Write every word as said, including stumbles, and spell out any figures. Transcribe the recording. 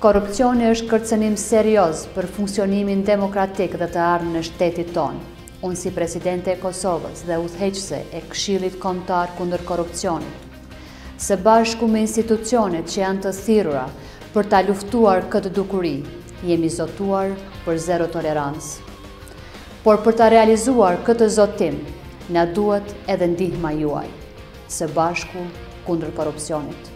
Korrupcioni është kërcënim serioz për funksionimin demokratik dhe të ardhmen e shtetit tonë. Unë si presidente e Kosovës dhe udhëheqëse e Këshillit Kombëtar kundër korrupsionit, së bashku me institucionet që janë të thirrura për ta luftuar këtë dukuri, jemi zotuar për zero tolerancë. Por për ta realizuar këtë zotim, na duhet edhe ndihma juaj, së bashku kundër korrupsionit.